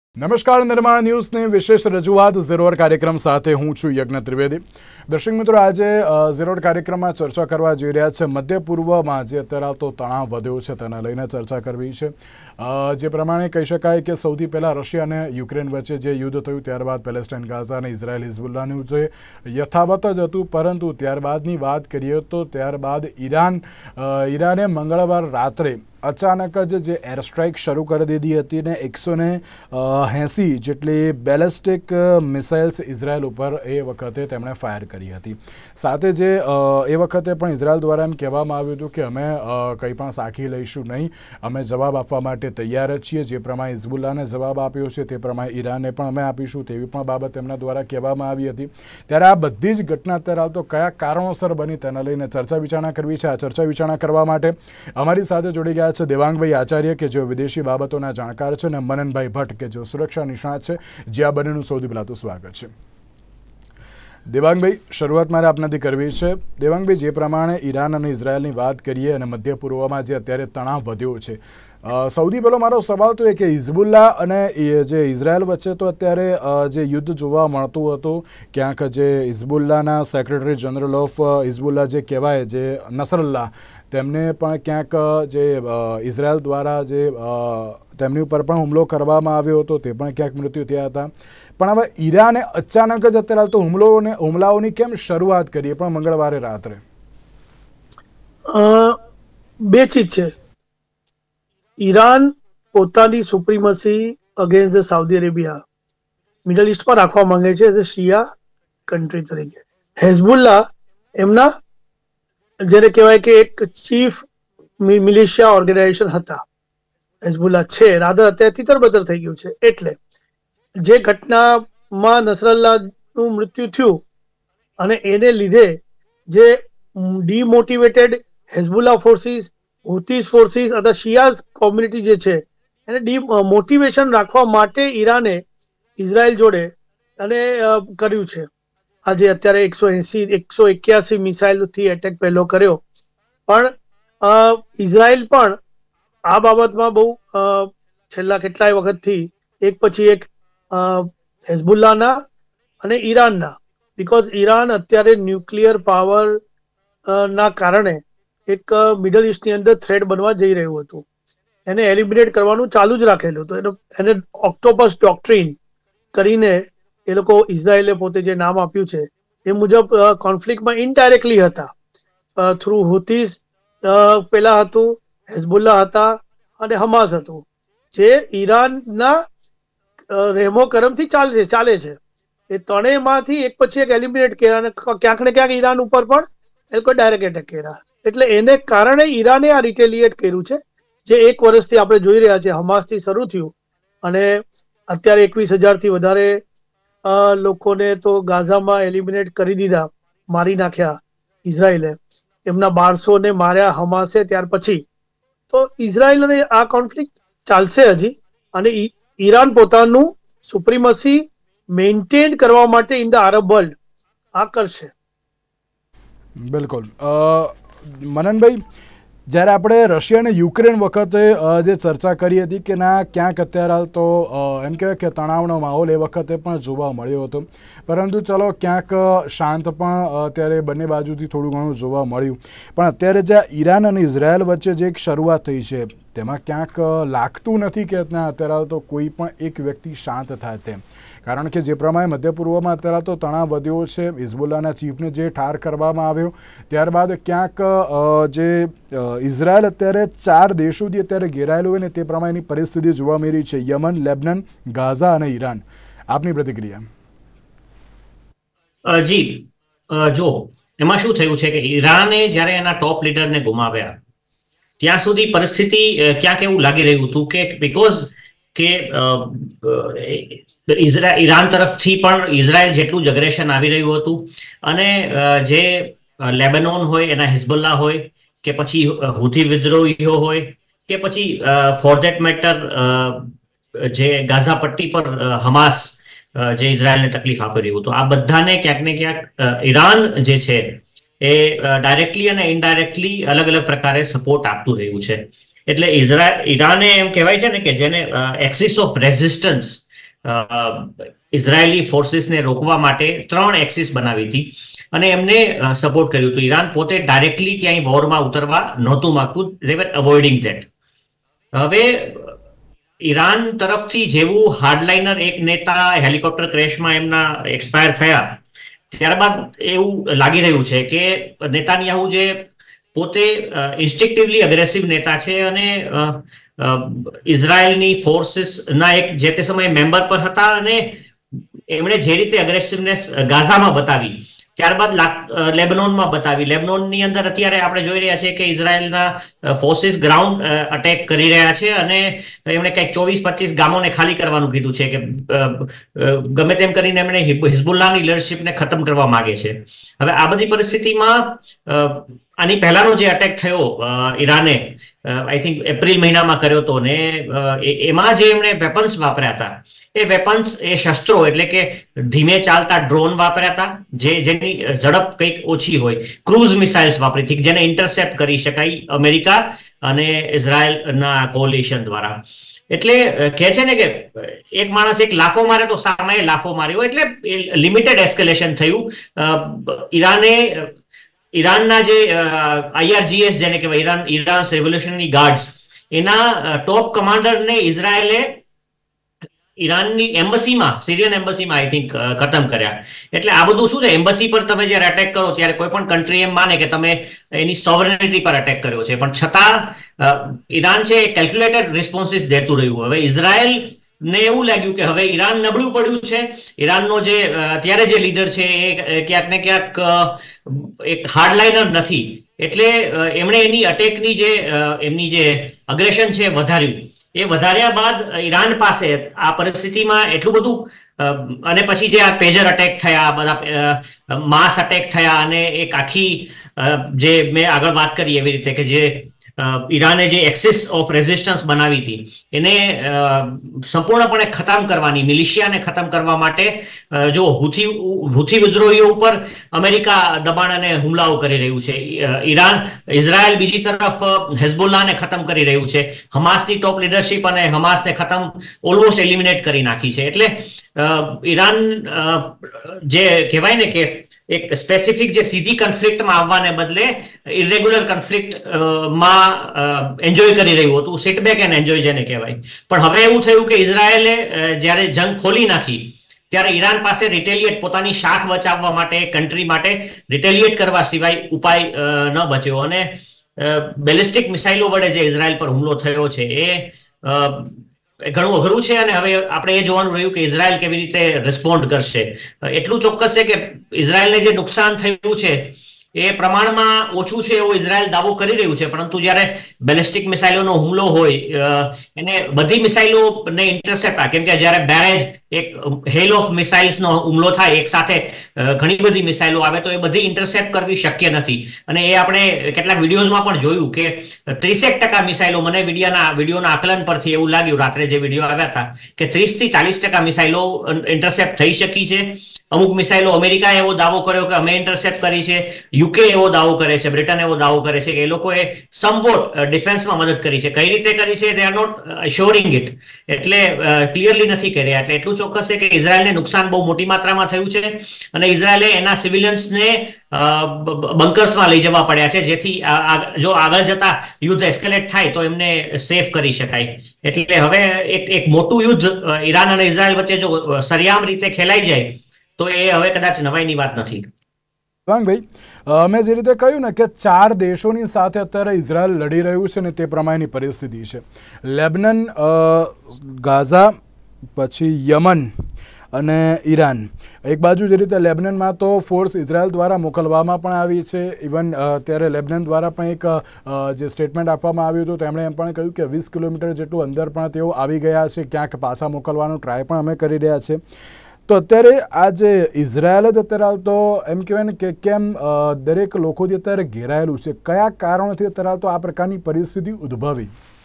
નમસ્કાર, નિર્માણ ન્યૂઝની વિશેષ રજૂઆત ઝીરોર કાર્યક્રમ સાથે હું છું યજ્ઞ ત્રિવેદી. દર્શક મિત્રો, આજે ઝીરોર કાર્યક્રમમાં ચર્ચા કરવા જઈ રહ્યા છે મધ્ય પૂર્વમાં જે અત્યારે આવતો તણાવ વધ્યો છે તેને લઈને ચર્ચા કરવી છે. જે પ્રમાણે કહી શકાય કે સૌથી પહેલાં રશિયા અને યુક્રેન વચ્ચે જે યુદ્ધ થયું ત્યારબાદ પેલેસ્ટાઇન, ગાઝા અને ઇઝરાયલ હિઝબુલ્લાનું જે યથાવત જ હતું, પરંતુ ત્યારબાદની વાત કરીએ તો ત્યારબાદ ઈરાને મંગળવાર રાત્રે અચાનક જ જે એર સ્ટ્રાઇક શરૂ કરી દીધી હતી ને 180 જેટલી બેલેસ્ટિક મિસાઇલ્સ ઇઝરાયલ ઉપર એ વખતે તેમણે ફાયર કરી હતી. સાથે જે એ વખતે પણ ઇઝરાયલ દ્વારા એમ કહેવામાં આવ્યું હતું કે અમે કંઈ પણ સાખી લઈશું નહીં, અમે જવાબ આપવા માટે તૈયાર જ છીએ. જે પ્રમાણે હિઝબુલ્લાને જવાબ આપ્યો છે તે પ્રમાણે ઈરાનને પણ અમે આપીશું, તેવી પણ બાબત તેમના દ્વારા કહેવામાં આવી હતી. ત્યારે આ બધી જ ઘટના અત્યારે હાલ તો કયા કારણોસર બની તેના લઈને ચર્ચા વિચારણા કરવી છે. આ ચર્ચા વિચારણા કરવા માટે અમારી સાથે જોડી ગયા છે દેવાંગભાઈ આચાર્ય કે જેઓ વિદેશી બાબતોના જાણકાર છે, અને મનનભાઈ ભટ્ટ કે જેઓ સુરક્ષા નિષ્ણાત છે. જે આ બંનેનું સૌથી પહેલાં તો સ્વાગત છે. દેવાંગભાઈ, શરૂઆત મારે આપનાથી કરવી છે. દેવાંગભાઈ, જે પ્રમાણે ઈરાન અને ઇઝરાયલની વાત કરીએ અને મધ્ય પૂર્વમાં જે અત્યારે તણાવ વધ્યો છે, સૌથી પહેલો મારો સવાલ તો એ કે હિઝબુલ્લા અને જે ઇઝરાયલ વચ્ચે તો અત્યારે જે યુદ્ધ જોવા મળતું હતું, ક્યાંક જે હિઝબુલ્લાના સેક્રેટરી જનરલ ઓફ હિઝબુલ્લા જે કહેવાય, જે નસરલ્લાહ, તેમને પણ ક્યાંક જે ઇઝરાયલ દ્વારા જે તેમની ઉપર પણ હુમલો કરવામાં આવ્યો હતો, તે પણ ક્યાંક મૃત્યુ થયા હતા. પણ હવે ઈરાને અચાનક જ અત્યારે તો હુમલાઓની કેમ શરૂઆત કરી પણ મંગળવારે રાત્રે? બે ચીજ છે. ઈરાન પોતાની supremacy against the Saudi Arabia middle ઇસ્ટમાં રાખવા માંગે છે એઝ અ શિયા કન્ટ્રી તરીકે. હેઝબુલ્લા એમના જેને કહેવાય કે એક ચીફ મિલિશિયા ઓર્ગેનાઇઝેશન હતા. હેઝબુલ્લા છે રાધર અત્યારે તિતરબતર થઈ ગયું છે. એટલે જે ઘટનામાં નસરલ્લાહનું મૃત્યુ થયું અને એને લીધે જે ડીમોટિવેટેડ હેઝબુલ્લા ફોર્સિસ, હુતીસ ફોર્સિસ અથવા શિયા કોમ્યુનિટી જે છે એને મોટિવેશન રાખવા માટે ઈરાને ઇઝરાયલ જોડે અને કર્યું છે. આજે અત્યારે 181 મિસાઇલથી એટેક પહેલો કર્યો. પણ ઇઝરાયલ પણ આ બાબતમાં બહુ છેલ્લા કેટલાય વખતથી એક પછી એક હેઝબુલ્લાના અને ઈરાનના, બિકોઝ ઈરાન અત્યારે ન્યુક્લિયર પાવર ના કારણે એક મિડલ ઇસ્ટની અંદર થ્રેટ બનવા જઈ રહ્યું હતું. એને એલિમિનેટ કરવાનું ચાલુ જ રાખેલું હતું. એને ઓક્ટોપસ ડોક્ટ્રીન કરીને એ લોકો ઇઝરાયલે પોતે જે નામ આપ્યું છે એ મુજબ કોન્ફ્લિક્ટમાં ઇનડાયરેક્ટલી હતા. થ્રુ હુતીસ પેલા હતું, હેઝબુલ્લા હતા અને હમાસ હતું, જે ઈરાનના રહેમો કરમથી ચાલે છે. એ ત્રણેયમાંથી એક પછી એક એલિમિનેટ કર્યા અને ક્યાંક ને ક્યાંક ઈરાન ઉપર પણ એ લોકો ડાયરેક્ટ એટેક કર્યા. એટલે એને કારણે ઈરાને આ રિટેલિએટ કર્યું છે, જે એક વર્ષથી આપણે જોઈ રહ્યા છે. હમાસથી શરૂ થયું અને અત્યારે 21,000થી વધારે લોકોને તો ગાઝામાં એલિમિનેટ કરી દીધા, મારી નાખ્યા ઇઝરાયલે. એમના 1200ને માર્યા હમાસે. ત્યાર પછી તો ઇઝરાયલ અને આ કોન્ફ્લિક્ટ ચાલશે હજી, અને ઈરાન પોતાનું સુપ્રીમસી મેન્ટેન કરવા માટે ઇન ધ આરબ વર્લ્ડ આ કરશે. બિલકુલ. મનનભાઈ, જ્યારે આપણે રશિયા અને યુક્રેન વખતે જે ચર્ચા કરી હતી કે ના ક્યાંક અત્યારે હાલ તો એમ કહેવાય કે તણાવનો માહોલ એ વખતે પણ જોવા મળ્યો હતો, પરંતુ ચલો ક્યાંક શાંત પણ અત્યારે બંને બાજુથી થોડું ઘણું જોવા મળ્યું. પણ અત્યારે જે ઈરાન અને ઇઝરાયલ વચ્ચે જે એક શરૂઆત થઈ છે તેમાં ક્યાંક લાગતું નથી કે અત્યારે હાલ તો કોઈ પણ એક વ્યક્તિ શાંત થાય તેમ. કારણ કે જે પ્રમાણે મધ્ય પૂર્વમાં અત્યારે તો તણાવ વધ્યો છે, હિઝબુલ્લાના ચીફને જે ઠાર કરવામાં આવ્યો, ત્યારબાદ ક્યાંક જે ઇઝરાયલ અત્યારે 4 દેશોથી અત્યારે ઘેરાયેલું હોય ને તે પ્રમાણેની પરિસ્થિતિ જોવા મળી છે: યમન, લેબનન, ગાઝા અને ઈરાન. આપની પ્રતિક્રિયા? જી, જો એમાં શું થયું છે કે ઈરાને જ્યારે એના ટોપ લીડરને ગુમાવ્યા ત્યાં સુધી પરિસ્થિતિ ક્યાંક એવું લાગી રહ્યું હતું કે બીકોઝ કે ઈરાન તરફથી પણ ઇઝરાયલ જેટલું જ અગ્રેશન આવી રહ્યું હતું, અને જે લેબનોન હોય એના હિઝબુલ્લા હોય કે પછી હુથી વિદ્રોહીઓ હોય કે પછી ફોર ધેટ મેટર જે ગાઝા પટ્ટી પર હમાસ જે ઇઝરાયલને તકલીફ આપી રહ્યું હતું, આ બધાને ક્યાંક ને ક્યાંક ઈરાન જે છે એ ડાયરેક્ટલી અને ઇનડાયરેક્ટલી અલગ અલગ પ્રકારે સપોર્ટ આપતું રહ્યું છે. એટલે ઈરાને એમ કહેવાય છે ને કે જેને એક્સિસ ઓફ રેઝિસ્ટન્સ ઇઝરાયેલી ફોર્સિસને રોકવા માટે 3 એક્સિસ બનાવી હતી અને એમને સપોર્ટ કર્યું હતું. ઈરાન પોતે ડાયરેક્ટલી ક્યાંય વોરમાં ઉતરવા નહોતું માંગતું. they were avoiding that. હવે ઈરાન તરફથી જેવું હાર્ડલાઇનર એક નેતા હેલિકોપ્ટર ક્રેશમાં એમના એક્સપાયર થયા, ત્યારબાદ એવું લાગી રહ્યું છે કે નેતાન્યાહુ જે પોતે ઇન્સ્ટિંક્ટિવલી અગ્રેસિવ નેતા છે અને ઇઝરાયેલની ફોર્સિસના એક જે તે સમયે મેમ્બર પર હતા અને એમણે જે રીતે અગ્રેસિવનેસ ગાઝામાં બતાવી, ત્યારબાદ લેબનોનમાં બતાવી. લેબનોનની અંદર અત્યારે આપણે જોઈ રહ્યા છીએ કે ઇઝરાયેલના ફોર્સિસ ગ્રાઉન્ડ અટેક કરી રહ્યા છે અને એમણે કંઈક 24-25 ગામોને ખાલી કરવાનું કીધું છે કે ગમે તેમ કરીને એમણે હિઝબુલ્લાહની લીડરશિપને ખતમ કરવા માંગે છે. હવે આ બધી પરિસ્થિતિમાં આની પહેલાનો જે અટેક થયો ઈરાને આઈ થિંક એપ્રિલ મહિનામાં કર્યો હતો ને એમાં જે એમણે વેપન્સ વાપર્યા હતા, એ વેપન્સ એ શસ્ત્રો એટલે કે ધીમે ચાલતા ડ્રોન વાપર્યા હતા જેની ઝડપ કંઈક ઓછી હોય, ક્રૂઝ મિસાઇલ્સ વાપરી હતી જેને ઇન્ટરસેપ્ટ કરી શકાય અમેરિકા અને ઇઝરાયલના કોલિશન દ્વારા. એટલે કહે છે ને કે એક માણસ એક લાફો મારે તો સામે લાફો માર્યો, એટલે લિમિટેડ એસ્કેલેશન થયું. ઈરાનના જે IRGS જેને કહેવાય ઈરાન રેવોલ્યુશનરી ગાર્ડ્સ, એના ટોપ કમાન્ડરને ઇઝરાયેલે ઈરાનની એમ્બસીમાં, સિરિયન એમ્બસીમાં આઈ થિંક ખતમ કર્યા. એટલે આ બધું શું છે, એમ્બસી પર તમે જ્યારે અટેક કરો ત્યારે કોઈ પણ કન્ટ્રી એમ માને કે તમે એની સોવરેનિટી પર અટેક કર્યો છે, પણ છતાં ઈરાન છે કેલ્ક્યુલેટેડ રિસ્પોન્સીસ દેતું રહ્યું. હવે ઇઝરાયેલ ને એવું લાગ્યું કે હવે ઈરાન નબળું પડ્યું છે, ઈરાનનો જે અત્યારે જે લીડર છે એ ક્યાંક ને ક્યાંક એક હાર્ડલાઇનર નથી, એટલે એમણે એની અટેકની જે એમની જે અગ્રેશન છે વધાર્યું. એ વધાર્યા બાદ ઈરાન પાસે આ પરિસ્થિતિમાં એટલું બધું અને પછી જે આ પેજર અટેક થયા, બધા માસ અટેક થયા અને એક આખી જે મેં આગળ વાત કરી એવી રીતે કે જે ઈરાને જે એક્સિસ ઓફ રેઝિસ્ટન્સ બનાવી હતી એને સંપૂર્ણપણે ખતમ કરવાની, મિલિશિયાને ખતમ કરવા માટે જો હુથી વિદ્રોહીઓ ઉપર અમેરિકા દબાણ અને હુમલાઓ કરી રહ્યું છે, ઇઝરાયલ બીજી તરફ હિઝબુલ્લાહને ખતમ કરી રહ્યું છે, હમાસની ટોપ લીડરશિપ અને હમાસને ખતમ ઓલમોસ્ટ એલિમિનેટ કરી નાખી છે. એટલે ઈરાન જે કહેવાય ને કે એક સ્પેસિફિક જે સીધી કન્ફ્લિક્ટમાં આવવાને બદલે ઇરેગ્યુલર કન્ફ્લિક્ટમાં એન્જોય કરી રહ્યું હતું, સિટબેક એન્ડ એન્જોય જેને કહેવાય. પણ હવે એવું થયું કે ઇઝરાયેલે જ્યારે જંગ ખોલી નાખી ત્યારે ઈરાન પાસે રિટેલિએટ, પોતાની શાખ બચાવવા માટે, કન્ટ્રી માટે રિટેલિએટ કરવા સિવાય ઉપાય ન બચ્યો અને બેલિસ્ટિક મિસાઇલો વડે જે ઇઝરાયલ પર હુમલો થયો છે એ ઘણું અઘરું છે અને હવે આપણે એ જોવાનું રહ્યું કે ઇઝરાયલ કેવી રીતે રિસ્પોન્ડ કરશે. એટલું ચોક્કસ છે કે ઇઝરાયલને જે નુકસાન થયું છે એ પ્રમાણમાં ઓછું છે એવો ઇઝરાયલ દાવો કરી રહ્યું છે, પરંતુ જ્યારે બેલિસ્ટિક મિસાઇલોનો હુમલો હોય એને બધી મિસાઇલોને ઇન્ટરસેપ્ટ, કેમ કે જ્યારે બેરેજ એક હેલ ઓફ મિસાઇલ્સનો હુમલો થાય, એક સાથે ઘણી બધી મિસાઇલો આવે તો એ બધી ઇન્ટરસેપ્ટ કરવી શક્ય નથી. અને એ આપણે કેટલાક વિડીયોઝમાં પણ જોયું કે 30% મિસાઇલો, મને વિડીયોના આકલન પરથી એવું લાગ્યું રાત્રે જે વિડીયો આવ્યા હતા કે 30-40% મિસાઇલો ઇન્ટરસેપ્ટ થઈ શકી છે. અમુક મિસાઇલો અમેરિકાએ એવો દાવો કર્યો કે અમે ઇન્ટરસેપ્ટ કરી છે, યુકે એવો દાવો કરે છે, બ્રિટન એવો દાવો કરે છે કે એ લોકોએ સમવોટ ડિફેન્સમાં મદદ કરી છે. કઈ રીતે કરી છે they are not assuring it, એટલે ક્લિયરલી નથી કર્યા. એટલે એટલું ચોક્કસ છે કે ઇઝરાયલને નુકસાન બહુ મોટી માત્રામાં થયું છે અને ઇઝરાયલે એના સિવિલિયન્સને બંકર્સમાં લઈ જવા પડ્યા છે, જેથી જો આગળ જતા યુદ્ધ એસ્કેલેટ થાય તો એમને સેફ કરી શકાય. એટલે હવે એક મોટું યુદ્ધ ઈરાન અને ઇઝરાયલ વચ્ચે જો સરિયામ રીતે ખેલાઈ જાય તો એ હવે કદાચ નવાઈની વાત નથી. ભાઈ, મેં જે રીતે કહ્યું ને કે 4 દેશોની સાથે અત્યારે ઇઝરાયલ લડી રહ્યું છે ને તે પ્રમાણેની પરિસ્થિતિ છે. લેબનન, ગાઝા, પછી યમન અને ઈરાન. એક બાજુ જે રીતે લેબનનમાં તો ફોર્સ ઇઝરાયલ દ્વારા મોકલવામાં પણ આવી છે. ઇવન ત્યારે લેબનન દ્વારા પણ એક જે સ્ટેટમેન્ટ આપવામાં આવ્યું હતું તેમણે એમ પણ કહ્યું કે 20 કિલોમીટર જેટલું અંદર પણ તેઓ આવી ગયા છે, ક્યાંક પાછા મોકલવાનો ટ્રાય પણ અમે કરી રહ્યા છે. તો અત્યારે આ જે ઇઝરાયલ જ અત્યારે હાલ તો એમ કહેવાય ને કે કેમ દરેક લોકોથી અત્યારે ઘેરાયેલું છે, કયા કારણોથી અત્યારે હાલ તો આ પ્રકારની પરિસ્થિતિ ઉદ્ભવી?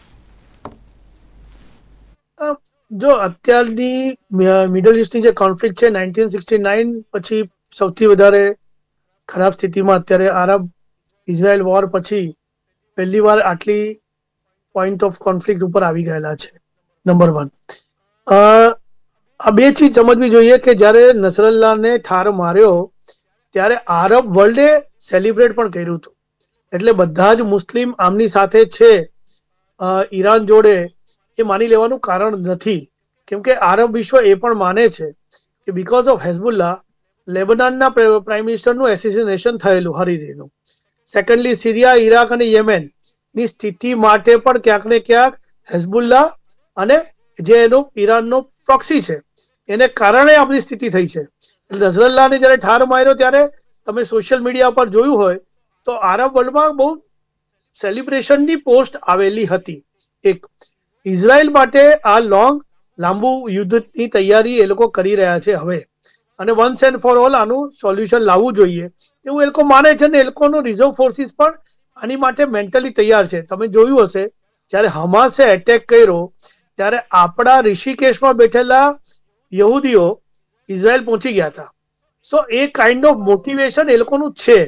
જો અત્યારની મિડલ ઇસ્ટની જે કોન્ફ્લિક્ટ છે 1969 પછી સૌથી વધારે ખરાબ સ્થિતિમાં અત્યારે આરબ ઇઝરાયલ વોર પછી પહેલી વાર આટલી પોઈન્ટ ઓફ કોન્ફ્લિક્ટ ઉપર આવી ગયેલા છે. નંબર 1. આ બે ચીજ સમજવી જોઈએ કે જ્યારે નસરલ્લાને ઠાર માર્યો ત્યારે આરબ વર્લ્ડે સેલિબ્રેટ પણ કર્યું હતું. એટલે બધા જ મુસ્લિમ આમની સાથે છે ઈરાન જોડે એ માની લેવાનું કારણ નથી. કેમ કે આરબ વિશ્વ એ પણ માને છે કે બીકોઝ ઓફ હેઝબુલ્લા લેબનાનના પ્રાઇમ મિનિસ્ટરનું એસેસિનેશન થયેલું હરીરીનું. સેકન્ડલી સિરિયા, ઈરાક અને યેમેન ની સ્થિતિ માટે પણ ક્યાંક ને ક્યાંક હેઝબુલ્લા અને જે એનો ઈરાનનો પ્રોક્સી છે એને કારણે આપણી સ્થિતિ થઈ છે. એટલે નસરલ્લાને જ્યારે ઠાર માર્યો ત્યારે તમે સોશિયલ મીડિયા પર જોયું હોય તો આરબ વર્લ્ડમાં બહુ સેલિબ્રેશનની પોસ્ટ આવેલી હતી. એક ઇઝરાયલ માટે આ લાંબુ યુદ્ધની તૈયારી એ લોકો કરી રહ્યા છે હવે, અને વન્સ એન્ડ ફોર ઓલ આનું સોલ્યુશન લાવવું જોઈએ એવું એ લોકો માને છે ને એ લોકોનો રિઝર્વ ફોર્સિસ પણ આની માટે મેન્ટલી તૈયાર છે. તમે જોયું હશે જ્યારે હમાસે એટેક કર્યો ત્યારે આપણા ઋષિકેશમાં બેઠેલા યહૂદીઓ ઇઝરાયલ પહોંચી ગયા હતા. So a kind of motivation એ લોકોનું છે.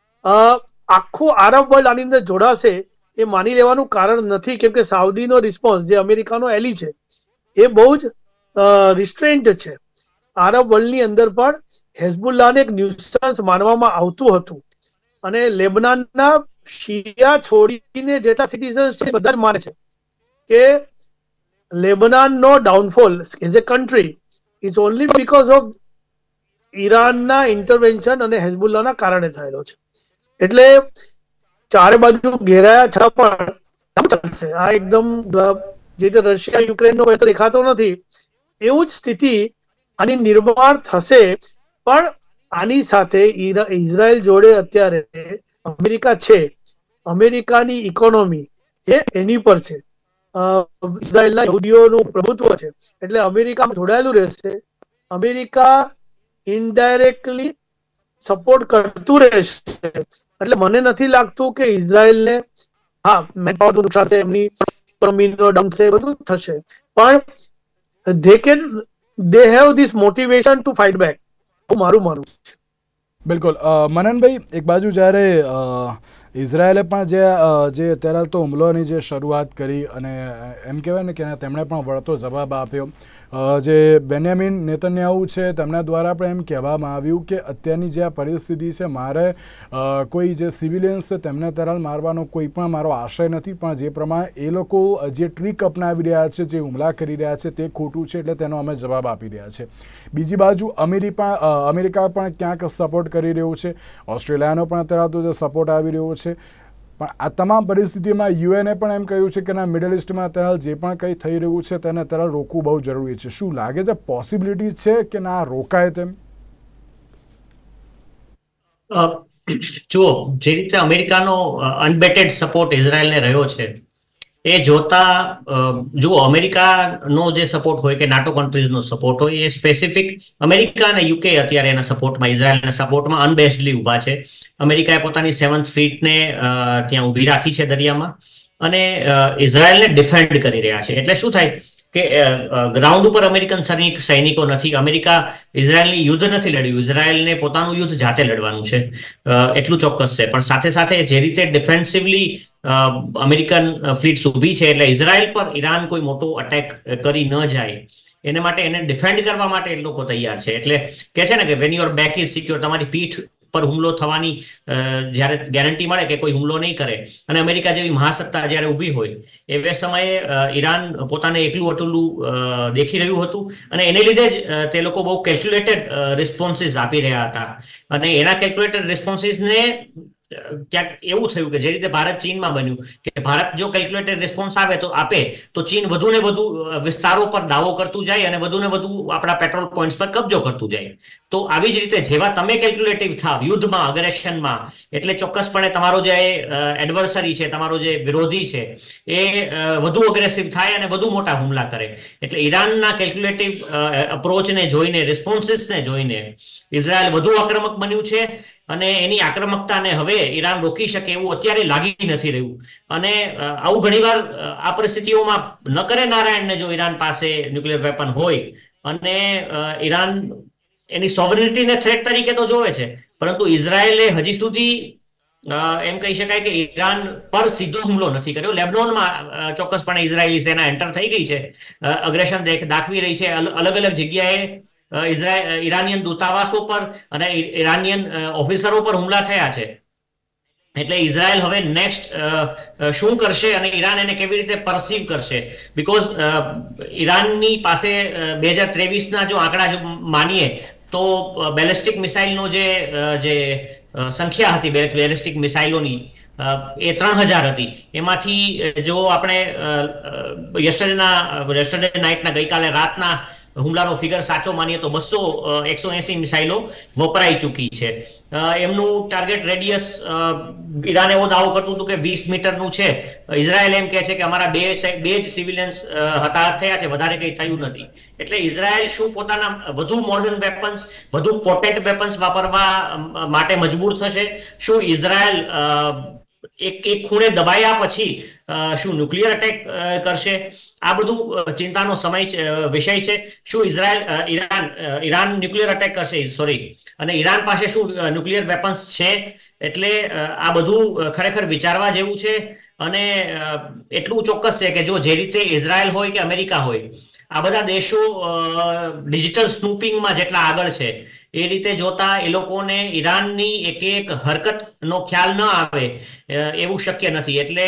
આખું આરબ વર્લ્ડ આની અંદર જોડાશે એ માની લેવાનું કારણ નથી, કેમ કે સાઉદીનો રિસ્પોન્સ જે અમેરિકાનો એલી છે એ બહુ જ રિસ્ટ્રેન્ટ છે. આરબ વર્લ્ડની અંદર પણ હેઝબુલ્લાને એક ન્યુસન્સ માનવામાં આવતું હતું, અને લેબનાનના શિયા છોડીને જેટલા સિટીઝન્સ છે બધા જ માને છે કે લેબનાનનો downfall as a country is only because of ઈરાનના ઇન્ટરવેન્શન અને હેઝબુલ્લાના કારણે થયેલો છે. એટલે ચારે બાજુ ઘેરાયા છતાં પણ ચાલશે. આ એકદમ જે રીતે રશિયા યુક્રેનનો દેખાતો નથી એવું જ સ્થિતિ આની નિર્માણ થશે. પણ આની સાથે ઇઝરાયલ જોડે અત્યારે અમેરિકા છે. અમેરિકાની ઇકોનોમી એ એની પર છે. ઇઝરાયલના યહૂદીઓનું પ્રભુત્વ છે, એટલે અમેરિકા જોડાયેલું રહેશે. અમેરિકા ઇનડાયરેક્ટલી સપોર્ટ કરતું રહેશે. એટલે મને નથી લાગતું કે ઇઝરાયલને મેનપાવરનું નુકસાન છે, એમની ઇકોનોમીનો ડાઉન છે, બધું થશે, પણ they have this motivation to fight back. મારું માનવું છે. બિલકુલ. મનનભાઈ, એક બાજુ જ્યારે ઇઝરાયેલે પણ જે અત્યારે તો હુમલોની જે શરૂઆત કરી અને એમ કહેવાય ને કે તેમણે પણ વળતો જવાબ આપ્યો. જે બેન્યામિન નેતન્યાહુ છે તેમના દ્વારા પણ એમ કહેવામાં આવ્યું કે અત્યારની જે આ પરિસ્થિતિ છે મારે કોઈ જે સિવિલિયન્સ છે તેમને તરલ મારવાનો કોઈ પણ મારો આશય નથી, પણ જે પ્રમાણે એ લોકો જે ટ્રીક અપનાવી રહ્યા છે, જે હુમલા કરી રહ્યા છે તે ખોટું છે, એટલે તેનો અમે જવાબ આપી રહ્યા છે. બીજી બાજુ અમેરિકા પણ ક્યાંક સપોર્ટ કરી રહ્યું છે, ઓસ્ટ્રેલિયાનો પણ અત્યારે તો જે સપોર્ટ આવી રહ્યો છે. પણ આ તમામ પરિસ્થિતિમાં યુએનએ પણ એમ કહ્યું છે કે ના, મિડલ ઇસ્ટમાં અત્યારે જે પણ કંઈ થઈ રહ્યું છે તેને અત્યારે રોકવું બહુ જરૂરી છે. શું લાગે છે, પોસિબિલિટી છે કે ના રોકાય તેમ? જુઓ, જે રીતે અમેરિકાનો અનબેટેડ સપોર્ટ ઇઝરાયલને રહ્યો છે એ જોતા, જુઓ, અમેરિકાનો જે સપોર્ટ હોય કે નાટો કન્ટ્રીઝનો સપોર્ટ હોય એ સ્પેસિફિક અમેરિકા અને યુકે અત્યારે એના સપોર્ટમાં, ઇઝરાયલના સપોર્ટમાં અનબેસ્ડલી ઊભા છે. અમેરિકાએ પોતાની 7th ફ્લીટને ત્યાં ઊભી રાખી છે દરિયામાં, અને ઇઝરાયલને ડિફેન્ડ કરી રહ્યા છે. એટલે શું થાય કે ગ્રાઉન્ડ ઉપર અમેરિકન સૈનિકો નથી. અમેરિકા ઇઝરાયલની યુદ્ધ નથી લડ્યું, ઇઝરાયલને પોતાનું યુદ્ધ જાતે લડવાનું છે, એટલું ચોક્કસ છે. પણ સાથે સાથે જે રીતે ડિફેન્સિવલી અમેરિકન ફ્લીટ્સ ઊભી છે, એટલે ઇઝરાયલ પર ઈરાન કોઈ મોટો અટેક કરી ન જાય એને માટે, એને ડિફેન્ડ કરવા માટે એ લોકો તૈયાર છે. એટલે કે છે ને કે when your back is secure, તમારી પીઠ પર હુમલો થવાની જ્યારે ગેરંટી મળે કે કોઈ હુમલો નહીં કરે, અને અમેરિકા જેવી મહાસત્તા જ્યારે ઊભી હોય એ સમયે ઈરાન પોતાને એકલું અટલું દેખી રહ્યું હતું, અને એને લીધે જ તે લોકો બહુ કેલ્ક્યુલેટેડ રિસ્પોન્સીસ આપી રહ્યા હતા. અને એના કેલ્ક્યુલેટેડ રિસ્પોન્સીસને ક્યાંક એવું થયું કે જે રીતે ભારત ચીનમાં બન્યું કે ભારત જો કેલ્ક્યુલેટેડ રિસ્પોન્સ આપે તો ચીન વધુ ને વધુ વિસ્તારો પર દાવો કરતું જાય અને વધુ ને વધુ આપણા પેટ્રોલ પોઈન્ટ્સ પર કબજો કરતું જાય. તો આવી જ રીતે જેવા તમે કેલ્ક્યુલેટિવ થાવ યુદ્ધમાં, અગ્રેશનમાં, એટલે ચોક્કસપણે તમારો જે એડવર્સરી છે, તમારો જે વિરોધી છે એ વધુ અગ્રેસિવ થાય અને વધુ મોટા હુમલા કરે. એટલે ઈરાનના કેલ્ક્યુલેટિવ અપ્રોચને જોઈને, રિસ્પોન્સીસને જોઈને ઇઝરાયલ વધુ આક્રમક બન્યું છે, અને એની આક્રમકતાને હવે ઈરાન રોકી શકે એવું અત્યારે લાગી નથી રહ્યું. અને આવું ઘણીવાર આ પરિસ્થિતિઓમાં ન કરે નારાયણને જો ઈરાન પાસે ન્યુક્લિયર વેપન હોય, અને ઈરાન એની સોવરેનિટીને થ્રેટ તરીકે તો જોવે છે, પરંતુ ઇઝરાયેલે હજી સુધી એમ કહી શકાય કે ઈરાન પર સીધો હુમલો નથી કર્યો. લેબનોનમાં ચોક્કસપણે ઇઝરાયેલી સેના એન્ટર થઈ ગઈ છે, અગ્રેશન દાખવી રહી છે. અલગ અલગ જગ્યાએ ઈરાનિયન દૂતાવાસો પર અને ઈરાનિયન ઓફિસરો પર હુમલા થયા છે. એટલે ઇઝરાયલ હવે નેક્સ્ટ શું કરશે અને ઈરાન એને કેવી રીતે પરસીવ કરશે, બિકોઝ ઈરાનની પાસે 2023ના જો આંકડા જો માનીએ તો બેલિસ્ટિક મિસાઇલનો જે સંખ્યા હતી બેલિસ્ટિક મિસાઇલોની એ 3000 હતી. એમાંથી જો આપણે યસ્ટરડે નાઇટના ગઈકાલે રાતના હુમલાનો ફિગર સાચો માનીએ તો 180 મિસાઇલો વપરાઈ ચૂકી છે. એમનું ટાર્ગેટ રેડિયસ ઈરાન એવો દાવો કરતું હતું કે 20 મીટરનું છે. ઇઝરાયલ એમ કહે છે કે અમારા બે જ સિવિલિયન્સ હતાહત થયા છે, વધારે કંઈ થયું નથી. એટલે ઇઝરાયલ શું પોતાના વધુ મોડર્ન વેપન્સ, વધુ પોટેન્ટ વેપન્સ વાપરવા માટે મજબૂર થશે? શું ઇઝરાયલ એક ખૂણે દબાયા પછી શું ન્યુક્લિયર અટેક કરશે? આ બધું ચિંતાનો વિષય છે. શું ઈરાન ન્યુક્લિયર અટેક કરશે? સોરી, અને ઈરાન પાસે શું ન્યુક્લિયર વેપન્સ છે? એટલે આ બધું ખરેખર વિચારવા જેવું છે. અને એટલું ચોક્કસ છે કે જો જે રીતે ઇઝરાયલ હોય કે અમેરિકા હોય, આ બધા દેશો ડિજિટલ સ્નૂપિંગમાં જેટલા આગળ છે એ રીતે જોતા એ લોકોને ઈરાનની એક હરકતનો ખ્યાલ ન આવે એવું શક્ય નથી. એટલે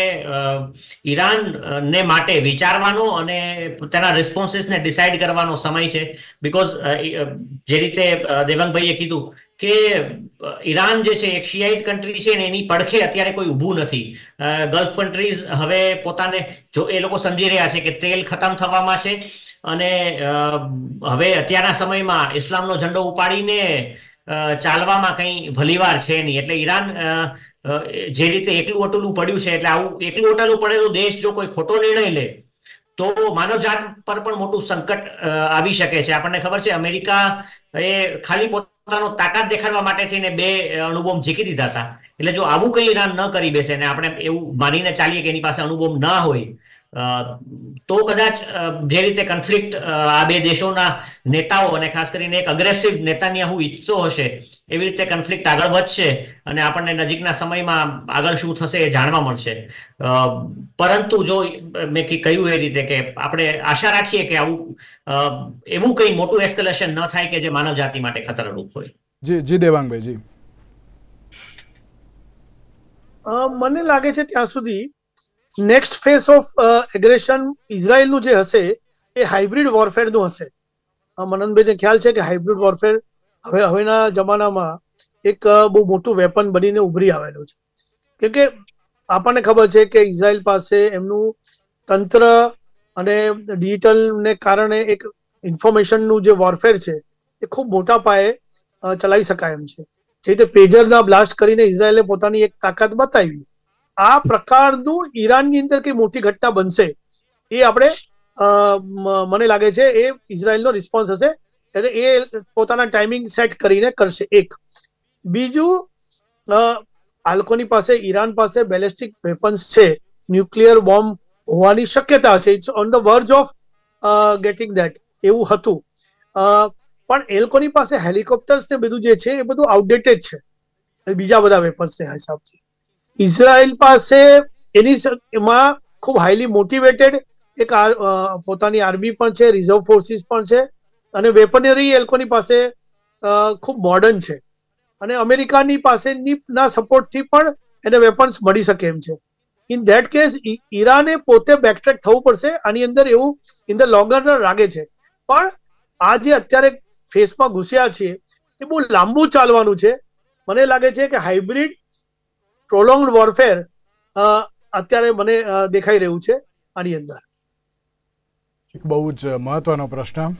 ઈરાનને માટે વિચારવાનો અને તેના રિસ્પોન્સીસને ડિસાઇડ કરવાનો સમય છે. બિકોઝ જે રીતે દેવાંગભાઈએ કીધું કે ઈરાન જે છે એક શિયાઇટ કન્ટ્રી છે ને એની પડખે અત્યારે કોઈ ઊભું નથી. ગલ્ફ કન્ટ્રીઝ હવે પોતાને જો એ લોકો સમજી રહ્યા છે કે તેલ ખતમ થવામાં છે અને હવે અત્યારના સમયમાં ઇસ્લામનો ઝંડો ઉપાડીને ચાલવામાં કંઈ ભલીવાર છે નહીં. એટલે ઈરાન જે રીતે એકલું અટલું પડ્યું છે, એટલે આવું એકલું અટલું પડેલો દેશ જો કોઈ ખોટો નિર્ણય લે તો માનવજાત પર પણ મોટું સંકટ આવી શકે છે. આપણને ખબર છે અમેરિકા એ ખાલી પોતાનો તાકાત દેખાડવા માટે થઈને 2 અણુબોમ્બ ઝીકી દીધા હતા. એટલે જો આવું કંઈ ઈરાન ન કરી બેસે ને આપણે એવું માનીને ચાલીએ કે એની પાસે અણુબોમ્બ ના હોય તો કદાચ જે રીતે કન્ફ્લિક્ટ આ બે દેશોના નેતાઓ અને ખાસ કરીને એક અગ્રેસિવ નેતાન્યાહુ ઈચ્છતો હશે એવી રીતે કન્ફ્લિક્ટ આગળ વધશે અને આપણને નજીકના સમયમાં આગળ શું થશે એ જાણવા મળશે. પરંતુ જો મેં કહ્યું એ રીતે કે આપણે આશા રાખીએ કે આવું એવું કંઈ મોટું એસ્કેલેશન ન થાય કે જે માનવ જાતિ માટે ખતરારૂપ હોય. જી દેવાંગભાઈ જી. મને લાગે છે ત્યાં સુધી નેક્સ્ટ ફેઝ ઓફ એગ્રેશન ઇઝરાયલનું જે હશે એ હાઇબ્રિડ વોરફેરનું હશે. મનનભાઈને ખ્યાલ છે કે હાઇબ્રિડ વોરફેર હવેના જમાનામાં એક બહુ મોટું વેપન બનીને ઉભરી આવેલું છે. કેમ કે આપણને ખબર છે કે ઇઝરાયલ પાસે એમનું તંત્ર અને ડિજિટલને કારણે એક ઇન્ફોર્મેશનનું જે વોરફેર છે એ ખૂબ મોટા પાયે ચલાવી શકાય એમ છે. જે રીતે પેજરના બ્લાસ્ટ કરીને ઇઝરાયલે પોતાની એક તાકાત બતાવી, આ પ્રકારનું ઈરાનની અંદર કઈ મોટી ઘટના બનશે એ આપણે મને લાગે છે એ ઇઝરાયલનો રિસ્પોન્સ હશે એટલે એ પોતાના ટાઈમિંગ સેટ કરીને કરશે. એક બીજું, આ લોકોની પાસે ઈરાન પાસે બેલિસ્ટિક વેપન્સ છે, ન્યુક્લિયર બોમ્બ હોવાની શક્યતા છે. It's on the verge of getting that એવું હતું. પણ એ લોકોની પાસે હેલિકોપ્ટર્સ ને બધું જે છે એ બધું આઉટડેટેડ છે બીજા બધા વેપન્સના હિસાબથી. ઇઝરાયલ પાસે એમાં ખૂબ હાઈલી મોટિવેટેડ એક પોતાની આર્મી પણ છે, રિઝર્વ ફોર્સિસ પણ છે અને વેપનરી એ લોકોની પાસે ખૂબ મોડર્ન છે અને અમેરિકાની પાસેના સપોર્ટથી પણ એને વેપન્સ મળી શકે એમ છે. ઇન ધેટ કેસ ઈરાને પોતે બેકટ્રેક થવું પડશે આની અંદર એવું ઇન ધ લોંગર રન લાગે છે. પણ આ જે અત્યારે ફેસમાં ઘૂસ્યા છીએ એ બહુ લાંબુ ચાલવાનું છે. મને લાગે છે કે હાઇબ્રિડ પ્રોલોંગ્ડ વોરફેર અત્યારે મને દેખાઈ રહ્યું છે આની અંદર. બહુ જ મહત્વનો પ્રશ્ન.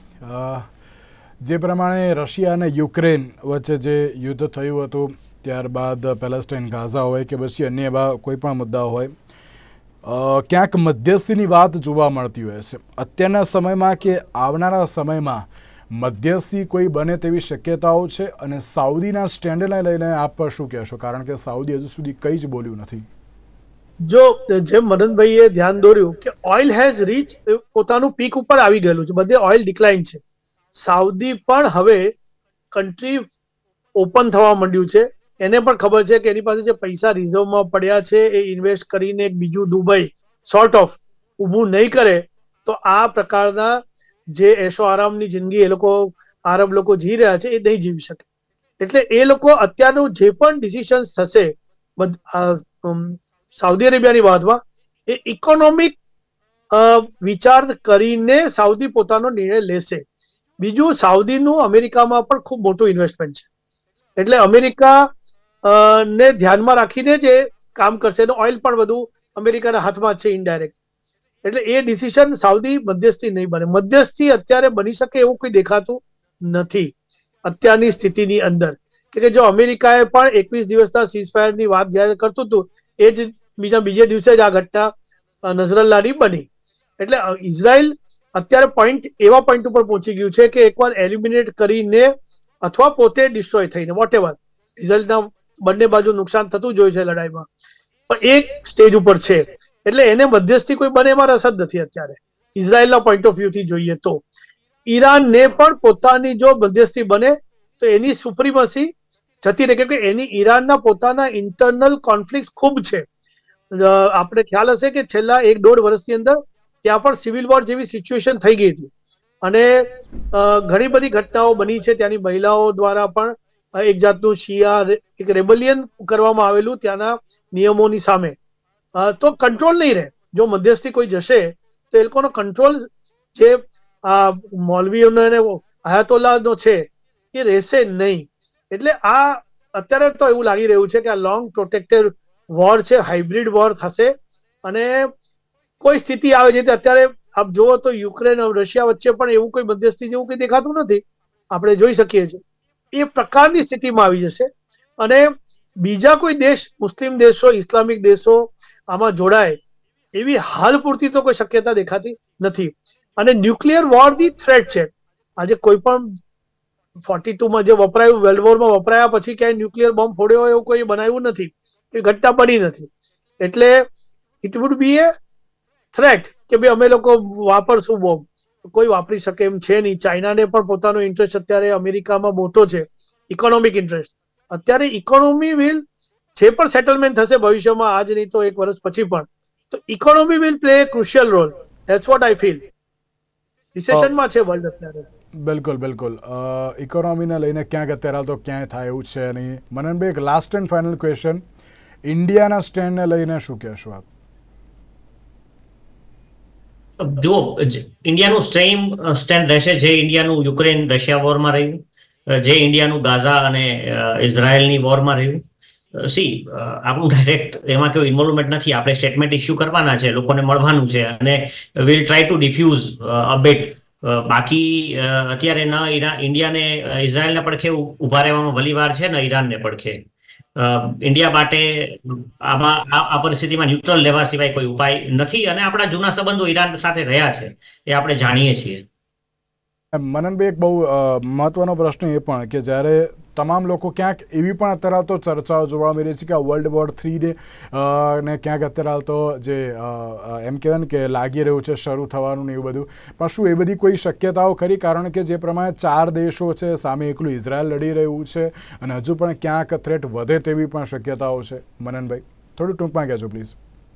જે પ્રમાણે રશિયા અને યુક્રેન વચ્ચે જે યુદ્ધ થયું હતું, ત્યારબાદ પેલેસ્ટાઇન ગાઝા હોય કે પછી અન્ય એવા કોઈ પણ મુદ્દાઓ હોય, ક્યાંક મધ્યસ્થીની વાત જોવા મળતી હોય છે. અત્યારના સમયમાં કે આવનારા સમયમાં મધ્યસ્થી કોઈ બને તેવી શક્યતાઓ છે? અને સાઉદીના સ્ટેન્ડને લઈને આપ શું કહેશો? કારણ કે સાઉદી હજુ સુધી કંઈ જ બોલ્યું નથી. જો જેમ મદનભાઈએ ધ્યાન દોર્યું કે ઓઇલ હેઝ રીચ પોતાનું પીક ઉપર આવી ગયેલું છે, બધે ઓઇલ ડિક્લાઇન છે. સાઉદી પણ હવે કન્ટ્રી ઓપન થવા માંડ્યું છે, એને પણ ખબર છે કે એની પાસે જે પૈસા રિઝર્વમાં પડ્યા છે એ ઇન્વેસ્ટ કરીને એક બીજું દુબઈ સોર્ટ ઓફ ઊભું નહીં કરે તો આ પ્રકારના જે એશો આરામની જિંદગી એ લોકો આરબ લોકો જી રહ્યા છે એ નહીં જીવી શકે. એટલે એ લોકો અત્યારનું જે પણ ડિસિઝન થશે સાઉદી અરેબિયાની બાબતમાં એ ઇકોનોમિક વિચાર કરીને સાઉદી પોતાનો નિર્ણય લેશે. બીજું, સાઉદીનું અમેરિકામાં પણ ખૂબ મોટું ઇન્વેસ્ટમેન્ટ છે, એટલે અમેરિકા ને ધ્યાનમાં રાખીને જ કામ કરશે. ઓઇલ પણ બધું અમેરિકાના હાથમાં છે ઇનડાયરેક્ટ. એટલે એ ડિસિઝન સાઉદી મધ્યસ્થી નહીં બને. મધ્યસ્થી અત્યારે બની શકે એવું કોઈ દેખાતું નથી અત્યારની સ્થિતિની અંદર, કે જો અમેરિકાએ પણ 21 દિવસના સીઝફાયરની વાત જ્યારે કરતું હતું એ જ બીજે દિવસે જ આ ઘટના નઝરલ્લાની બની. એટલે ઇઝરાયલ અત્યારે એવા પોઈન્ટ ઉપર પહોંચી ગયું છે કે એકવાર એલિમિનેટ કરીને અથવા પોતે ડિસ્ટ્રોય થઈને વોટ એવર ઇઝરાયલના બંને બાજુ નુકસાન થતું જ હોય છે લડાઈમાં, પણ એક સ્ટેજ ઉપર છે. એટલે એને મધ્યસ્થી કોઈ બને એમાં રસ જ નથી અત્યારે ઇઝરાયલના પોઈન્ટ ઓફ વ્યૂથી જોઈએ તો. ઈરાનને પણ પોતાની જો મધ્યસ્થી બને તો એની સુપ્રીમસી જતી રહે, કેમ કે એની ઈરાનના પોતાના ઇન્ટરનલ કોન્ફ્લિક્ટ ખૂબ છે. આપણે ખ્યાલ હશે કે છેલ્લા 1-1.5 વર્ષની અંદર ત્યાં પણ સિવિલ વોર જેવી સિચ્યુએશન થઈ ગઈ હતી અને ઘણી બધી ઘટનાઓ બની છે. ત્યાંની મહિલાઓ દ્વારા પણ એક જાતનું શિયા એક રેબલિયન કરવામાં આવેલું ત્યાંના નિયમોની સામે. તો કંટ્રોલ નહીં રહે. જો મધ્યસ્થી કોઈ જશે તો એ લોકોનો કંટ્રોલ જે મૌલવીઓનો અને આયાતોલ્લાનો છે એ રહેશે નહીં. એટલે આ અત્યારે તો એવું લાગી રહ્યું છે કે આ લોંગ પ્રોટેક્ટેડ વોર છે, હાઇબ્રિડ વોર થશે અને કોઈ સ્થિતિ આવે છે. અત્યારે આપ જુઓ તો યુક્રેન અને રશિયા વચ્ચે પણ એવું કોઈ મધ્યસ્થી જેવું કંઈ દેખાતું નથી, આપણે જોઈ શકીએ છીએ. એ પ્રકારની સ્થિતિમાં આવી જશે અને બીજા કોઈ દેશ, મુસ્લિમ દેશો, ઇસ્લામિક દેશો આમાં જોડાય એવી હાલ પૂરતી તો કોઈ શક્યતા દેખાતી નથી. અને ન્યુક્લિયર વોરની થ્રેટ છે. આજે કોઈ પણ 42માં જે વપરાયું, વર્લ્ડ વોરમાં વપરાયા પછી ક્યાંય ન્યુક્લિયર બોમ્બ ફોડ્યો હોય એવું કોઈ બનાવ્યું નથી, એ ઘટના બની નથી. એટલે it would be a threat કે ભાઈ અમે લોકો વાપરશું બોમ્બ, કોઈ વાપરી શકે એમ છે નહીં. ચાઇનાને પણ પોતાનો ઇન્ટરેસ્ટ અત્યારે અમેરિકામાં મોટો છે, ઇકોનોમિક ઇન્ટરેસ્ટ. અત્યારે ઇકોનોમી વિલ જે પણ સેટલમેન્ટ થશે ભવિષ્યમાં, આજ નહીં તો 1 વર્ષ પછી પણ, તો economy will play a crucial role. That's what I feel. રિસેશનમાં છે વર્લ્ડ અત્યારે. બિલકુલ બિલકુલ. ઇકોનોમીને લઈને ક્યાંક અત્યારે તો ક્યાંય થાય એવું છે નહીં. મનનભાઈ, એક લાસ્ટ એન્ડ ફાઇનલ ક્વેશ્ચન, ઇન્ડિયાના સ્ટેન્ડને લઈને શું કહેશો આપ? જો ઇન્ડિયાનું સ્ટેન્ડ રહેશે જે ઇન્ડિયાનું યુક્રેન રશિયા વોરમાં રહ્યું, જે ઇન્ડિયાનું ગાઝા અને ઇઝરાયલની વોરમાં રહ્યું. આપણું ડાયરેક્ટ એમાં કોઈ ઇન્વોલ્વમેન્ટ નથી. આપણે સ્ટેટમેન્ટ ઇસ્યુ કરવાના છે, લોકોને મળવાનું છે અને will try to defuse a bit. બાકી અત્યારે ન ઇન્ડિયાને ઇઝરાયલને પડખે ઉભા રહેવામાં વલીવાર છે ને ઈરાનને પડખે. ઇન્ડિયા માટે આ પરિસ્થિતિમાં ન્યુટ્રલ લેવા સિવાય કોઈ ઉપાય નથી અને આપણા જૂના સંબંધો ઈરાન સાથે રહ્યા છે એ આપણે જાણીએ છીએ. મનનભાઈ, એક બહુ મહત્વનો પ્રશ્ન એ પણ કે જ્યારે તમામ લોકો ક્યાંક એવી પણ અત્યારે તો ચર્ચાઓ જોવા મળી છે કે આ વર્લ્ડ વોર 3 ને ક્યાંક અત્યારે તો જે એમ કહેવાય ને કે લાગી રહ્યું છે શરૂ થવાનું ને એવું બધું, પણ શું એ બધી કોઈ શક્યતાઓ ખરી? કારણ કે જે પ્રમાણે 4 દેશો છે સામે એકલું ઇઝરાયલ લડી રહ્યું છે અને હજુ પણ ક્યાંક થ્રેટ વધે તેવી પણ શક્યતાઓ છે. મનનભાઈ, થોડું ટૂંકમાં કહેજો પ્લીઝ.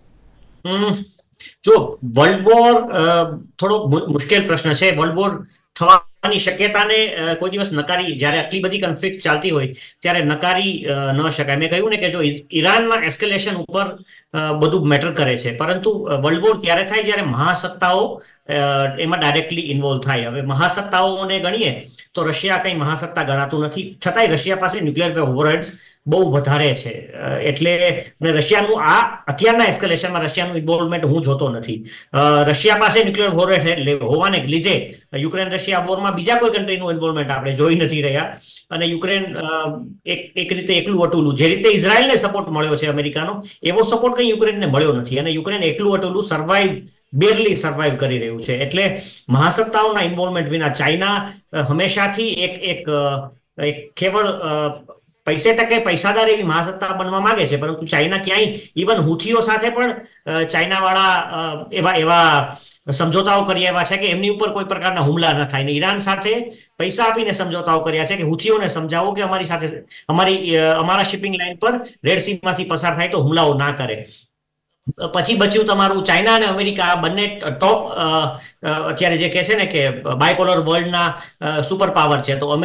જો વર્લ્ડ વોર થોડો મુશ્કેલ પ્રશ્ન છે. વર્લ્ડ વોર થવાની શક્યતાને કોઈ દિવસ નકારી, જ્યારે આટલી બધી કોન્ફ્લિક્ટ ચાલતી હોય ત્યારે નકારી ન શકાય. મેં કહ્યું ને કે જો ઈરાનના એસ્કેલેશન ઉપર બધું મેટર કરે છે, પરંતુ વર્લ્ડ વોર ત્યારે થાય જ્યારે મહાસત્તાઓ એમાં ડાયરેક્ટલી ઇન્વોલ્વ થાય. હવે મહાસત્તાઓને ગણીએ તો રશિયા કંઈ મહાસત્તા ગણાતું નથી, છતાંય રશિયા પાસે ન્યુક્લિયર વોરહેડ્સ બહુ વધારે છે. એટલે રશિયાનું અત્યારના એસ્કેલેશનમાં રશિયાનું ઇન્વોલ્વમેન્ટ હું જોતો નથી. રશિયા પાસે ન્યુક્લિયર વોરહેડ હોવાને લીધે યુક્રેન રશિયા વોરમાં બીજા કોઈ કન્ટ્રીનું ઇન્વોલ્વમેન્ટ આપણે જોઈ નથી રહ્યા અને યુક્રેન એક રીતે એકલું અટુલું, જે રીતે ઇઝરાયલને સપોર્ટ મળ્યો છે અમેરિકાનો, એવો સપોર્ટ કંઈ યુક્રેનને મળ્યો નથી અને યુક્રેન એકલું અટુલું બેરલી સર્વાઈવ કરી રહ્યું છે. એટલે મહાસત્તાઓના ઇન્વોલ્વમેન્ટ વિના ચાઇના હંમેશાથી એક કેવળ પૈસે ટકે પૈસાદાર એવી મહાસત્તા બનવા માંગે છે, પરંતુ ચાઇના ક્યાંય ઇવન હુથીઓ સાથે પણ ચાઇનાવાળા એવા સમજોતાઓ કરી આવ્યા છે કે એમની ઉપર કોઈ પ્રકારના હુમલા ન થાય. ને ઈરાન સાથે પૈસા આપીને સમજોતાઓ કર્યા છે કે હુથીઓને સમજાવો કે અમારી સાથે અમારા શિપિંગ લાઇન પર રેડ સી માંથી પસાર થાય તો હુમલાઓ ના કરે. પછી બચ્યું તમારું ચાઇના અને અમેરિકા, બંને ટોપ અત્યારે જે કહે છે ને કે બાયપોલર વર્લ્ડના સુપર પાવર છે. તો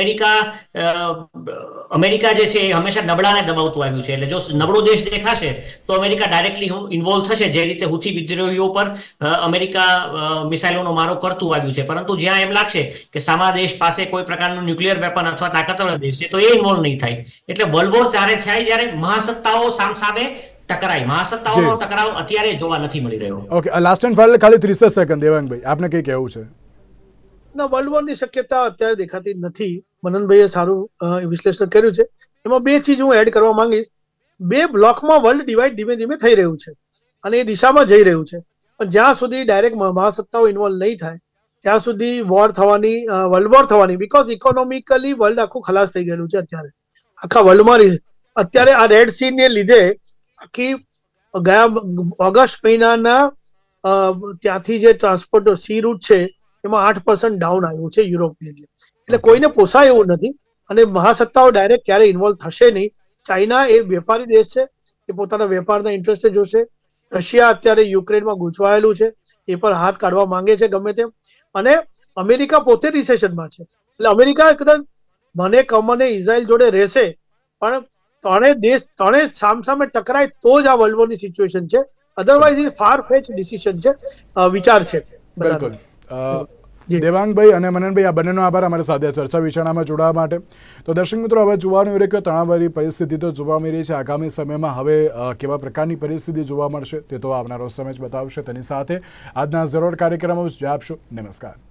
અમેરિકા જે છે એ હંમેશા નબળાને દબાવતું આવ્યું છે. એટલે જો નબળો દેશ દેખાશે તો અમેરિકા ડાયરેક્ટલી ઇન્વોલ્વ થશે, જે રીતે હુથી વિદ્રોહીઓ પર અમેરિકા મિસાઇલોનો મારો કરતું આવ્યું છે. પરંતુ જ્યાં એમ લાગશે કે સામા દેશ પાસે કોઈ પ્રકારનું ન્યુક્લિયર વેપન અથવા તાકાતવર દેશ છે તો એ ઇન્વોલ્વ નહીં થાય. એટલે વર્લ્ડ વોર ત્યારે થાય જ્યારે મહાસત્તાઓ સામસામે ટકરાય. મહાસત્તાઓનો ટકરાવ અત્યારે જોવા નથી મળી રહ્યો. ઓકે, લાસ્ટ એન્ડ ફાઇનલ ખાલી 30 સેકન્ડ દેવાંગભાઈ, આપને કઈ કહેવું છે? ના, વર્લ્ડ વોરની શક્યતા અત્યારે દેખાતી નથી. મનનભાઈએ સારું વિશ્લેષણ કર્યું છે. એમાં બે ચીજ હું એડ કરવા માંગીશ. બે બ્લોકમાં વર્લ્ડ ડિવાઇડ ધીમે ધીમે થઈ રહ્યું છે અને એ દિશામાં જઈ રહ્યું છે. પણ જ્યાં સુધી ડાયરેક્ટ મહાસત્તાઓ ઇન્વોલ્વ નહીં થાય ત્યાં સુધી વર્લ્ડ વોર થવાની, બીકોઝ ઇકોનોમિકલી વર્લ્ડ આખું ખલાસ થઈ ગયેલું છે અત્યારે. આખા વર્લ્ડમાં અત્યારે આ રેડ સી ને લીધે આખી ગયા ઓગસ્ટ મહિનાના ત્યાંથી જે ટ્રાન્સપોર્ટ સી રૂટ છે એમાં 8% ડાઉન આવ્યું છે યુરોપની. એટલે કોઈને પોસાય એવું નથી અને મહાસત્તાઓ ડાયરેક્ટ ક્યારે ઇન્વોલ્વ થશે નહીં. ચાઇના એ વેપારી દેશ છે, એ પોતાના વેપારના ઇન્ટરેસ્ટે જોશે. રશિયા અત્યારે યુક્રેનમાં ગૂંચવાયેલું છે, એ પર હાથ કાઢવા માંગે છે ગમે તેમ. અને અમેરિકા પોતે રિસેશનમાં છે. એટલે અમેરિકા કદાચ મને કમને ઇઝરાયલ જોડે રહેશે, પણ ત્રણે સામસામે ટકરાય તો જ આ વર્લ્ડ વોરની સિચ્યુએશન છે. Otherwise a far fetch decision છે, વિચાર છે. બિલકુલ. દેવાંગભાઈ અને મનનભાઈ, આ બંનેનો આભાર અમારી સાથે ચર્ચા વિચારણામાં જોડાવા માટે. તો દર્શક મિત્રો, હવે જોવાનું એ કે તણાવવાળી પરિસ્થિતિ તો જોવા મળી રહી છે. આગામી સમયમાં હવે કેવા પ્રકારની પરિસ્થિતિ જોવા મળશે તે તો આવનારો સમય જ બતાવશે. તેની સાથે આજના ઝીરો કાર્યક્રમમાં જ આપશો. નમસ્કાર.